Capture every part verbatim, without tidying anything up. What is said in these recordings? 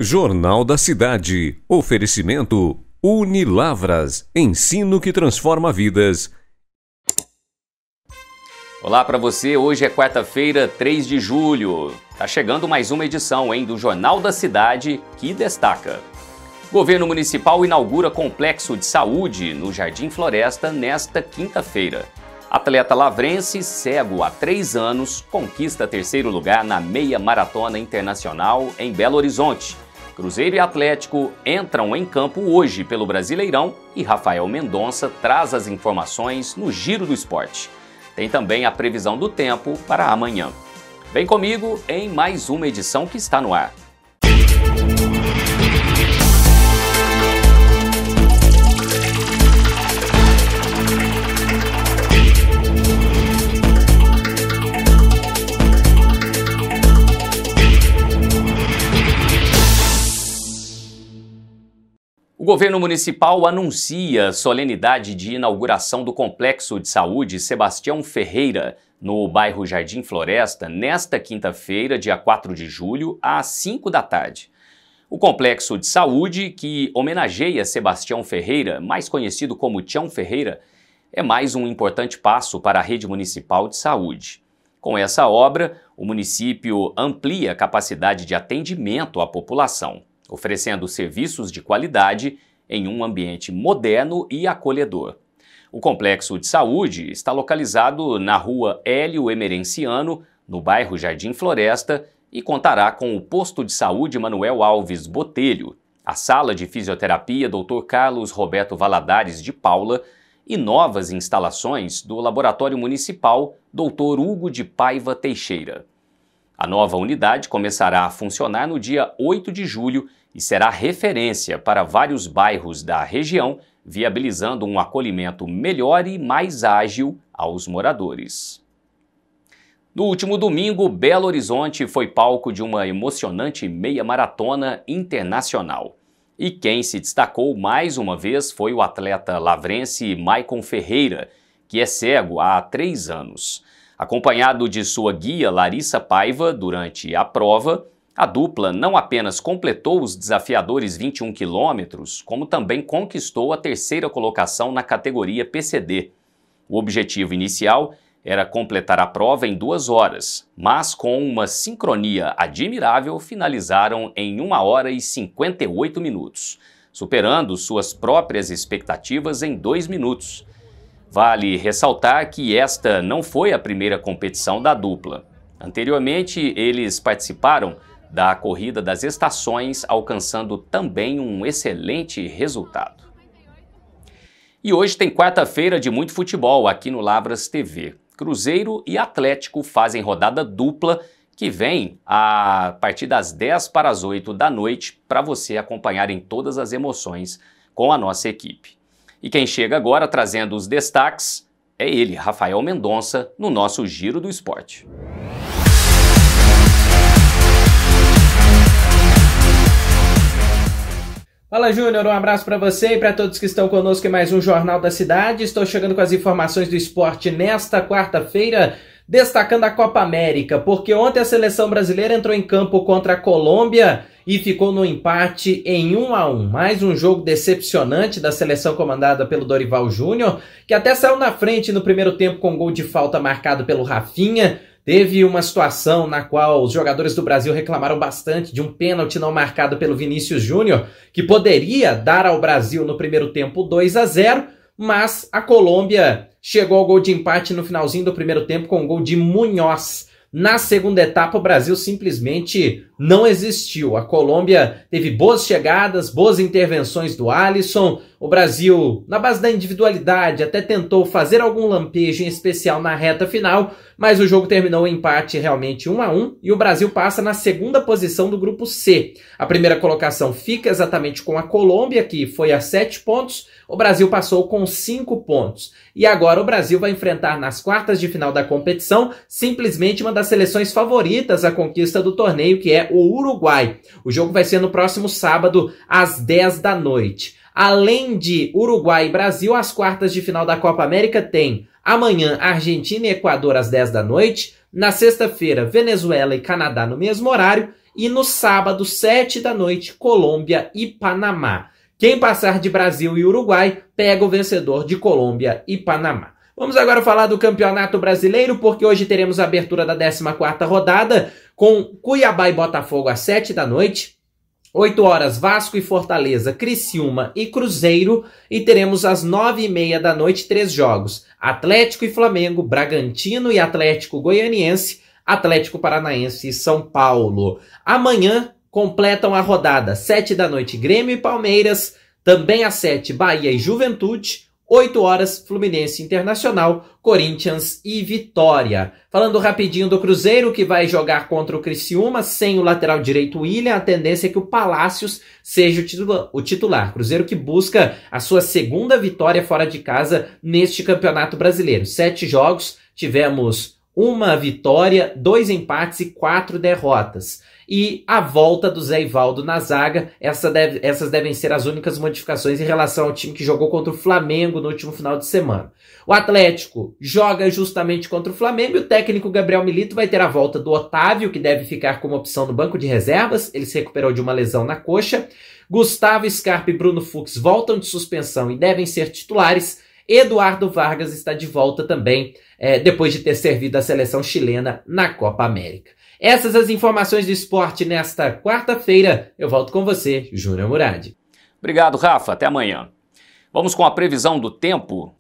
Jornal da Cidade. Oferecimento Unilavras. Ensino que transforma vidas. Olá para você, hoje é quarta-feira, três de julho. Tá chegando mais uma edição, hein, do Jornal da Cidade, que destaca. Governo Municipal inaugura complexo de saúde no Jardim Floresta nesta quinta-feira. Atleta lavrense, cego há três anos, conquista terceiro lugar na Meia Maratona Internacional em Belo Horizonte. Cruzeiro e Atlético entram em campo hoje pelo Brasileirão e Rafael Mendonça traz as informações no Giro do Esporte. Tem também a previsão do tempo para amanhã. Vem comigo em mais uma edição que está no ar. O governo municipal anuncia solenidade de inauguração do Complexo de Saúde Sebastião Ferreira, no bairro Jardim Floresta, nesta quinta-feira, dia quatro de julho, às cinco da tarde. O Complexo de Saúde, que homenageia Sebastião Ferreira, mais conhecido como Tião Ferreira, é mais um importante passo para a rede municipal de saúde. Com essa obra, o município amplia a capacidade de atendimento à população, oferecendo serviços de qualidade em um ambiente moderno e acolhedor. O Complexo de Saúde está localizado na rua Hélio Emerenciano, no bairro Jardim Floresta, e contará com o posto de saúde Manuel Alves Botelho, a sala de fisioterapia doutor Carlos Roberto Valadares de Paula e novas instalações do Laboratório Municipal doutor Hugo de Paiva Teixeira. A nova unidade começará a funcionar no dia oito de julho e será referência para vários bairros da região, viabilizando um acolhimento melhor e mais ágil aos moradores. No último domingo, Belo Horizonte foi palco de uma emocionante meia maratona internacional. E quem se destacou mais uma vez foi o atleta lavrense Maicon Ferreira, que é cego há três anos. Acompanhado de sua guia Larissa Paiva durante a prova, a dupla não apenas completou os desafiadores vinte e um quilômetros, como também conquistou a terceira colocação na categoria P C D. O objetivo inicial era completar a prova em duas horas, mas com uma sincronia admirável finalizaram em uma hora e cinquenta e oito minutos, superando suas próprias expectativas em dois minutos. Vale ressaltar que esta não foi a primeira competição da dupla. Anteriormente, eles participaram da Corrida das Estações, alcançando também um excelente resultado. E hoje tem quarta-feira de muito futebol aqui no Lavras T V. Cruzeiro e Atlético fazem rodada dupla que vem a partir das dez para as oito da noite para você acompanhar em todas as emoções com a nossa equipe. E quem chega agora trazendo os destaques é ele, Rafael Mendonça, no nosso Giro do Esporte. Fala, Júnior, um abraço para você e para todos que estão conosco em mais um Jornal da Cidade. Estou chegando com as informações do esporte nesta quarta-feira, destacando a Copa América, porque ontem a seleção brasileira entrou em campo contra a Colômbia e ficou no empate em um a um. Mais um jogo decepcionante da seleção comandada pelo Dorival Júnior, que até saiu na frente no primeiro tempo com gol de falta marcado pelo Rafinha. Teve uma situação na qual os jogadores do Brasil reclamaram bastante de um pênalti não marcado pelo Vinícius Júnior, que poderia dar ao Brasil no primeiro tempo dois a zero, mas a Colômbia chegou ao gol de empate no finalzinho do primeiro tempo com o gol de Munhoz. Na segunda etapa, o Brasil simplesmente não existiu. A Colômbia teve boas chegadas, boas intervenções do Alisson. O Brasil, na base da individualidade, até tentou fazer algum lampejo em especial na reta final, mas o jogo terminou em empate realmente um a um e o Brasil passa na segunda posição do grupo C. A primeira colocação fica exatamente com a Colômbia, que foi a sete pontos. O Brasil passou com cinco pontos. E agora o Brasil vai enfrentar nas quartas de final da competição simplesmente uma das seleções favoritas à conquista do torneio, que é o Uruguai. O jogo vai ser no próximo sábado, às dez da noite. Além de Uruguai e Brasil, as quartas de final da Copa América tem Amanhã, Argentina e Equador às dez da noite. Na sexta-feira, Venezuela e Canadá no mesmo horário. E no sábado, sete da noite, Colômbia e Panamá. Quem passar de Brasil e Uruguai pega o vencedor de Colômbia e Panamá. Vamos agora falar do Campeonato Brasileiro, porque hoje teremos a abertura da décima quarta rodada com Cuiabá e Botafogo às sete da noite. oito horas, Vasco e Fortaleza, Criciúma e Cruzeiro. E teremos às nove e meia da noite três jogos. Atlético e Flamengo, Bragantino e Atlético Goianiense, Atlético Paranaense e São Paulo. Amanhã completam a rodada, sete da noite, Grêmio e Palmeiras. Também às sete, Bahia e Juventude. oito horas, Fluminense Internacional, Corinthians e Vitória. Falando rapidinho do Cruzeiro, que vai jogar contra o Criciúma, sem o lateral direito William, a tendência é que o Palácios seja o titular. O titular. Cruzeiro que busca a sua segunda vitória fora de casa neste Campeonato Brasileiro. Sete jogos, tivemos uma vitória, dois empates e quatro derrotas. E a volta do Zé Ivaldo na zaga, essa deve, essas devem ser as únicas modificações em relação ao time que jogou contra o Flamengo no último final de semana. O Atlético joga justamente contra o Flamengo e o técnico Gabriel Milito vai ter a volta do Otávio, que deve ficar como opção no banco de reservas. Ele se recuperou de uma lesão na coxa. Gustavo Scarpa e Bruno Fux voltam de suspensão e devem ser titulares. Eduardo Vargas está de volta também, é, depois de ter servido a seleção chilena na Copa América. Essas as informações do esporte nesta quarta-feira. Eu volto com você, Júnior Murad. Obrigado, Rafa. Até amanhã. Vamos com a previsão do tempo.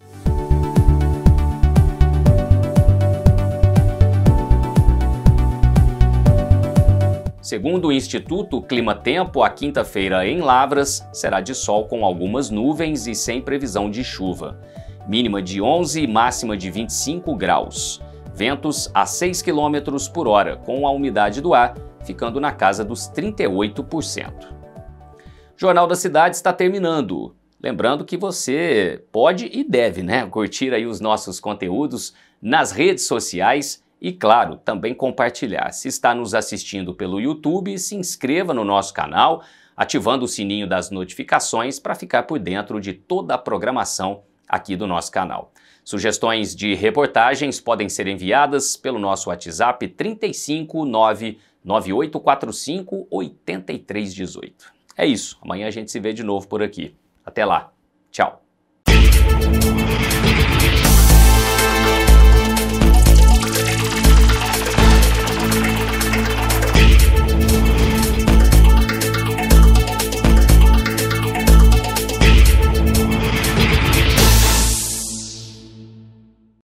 Segundo o Instituto Climatempo, a quinta-feira em Lavras será de sol com algumas nuvens e sem previsão de chuva. Mínima de onze e máxima de vinte e cinco graus. Ventos a seis quilômetros por hora, com a umidade do ar ficando na casa dos trinta e oito por cento. Jornal da Cidade está terminando. Lembrando que você pode e deve, né, curtir aí os nossos conteúdos nas redes sociais e, claro, também compartilhar. Se está nos assistindo pelo YouTube, se inscreva no nosso canal, ativando o sininho das notificações para ficar por dentro de toda a programação aqui do nosso canal. Sugestões de reportagens podem ser enviadas pelo nosso WhatsApp trinta e cinco, nove nove oito quatro cinco, oito três um oito. É isso, amanhã a gente se vê de novo por aqui. Até lá, tchau!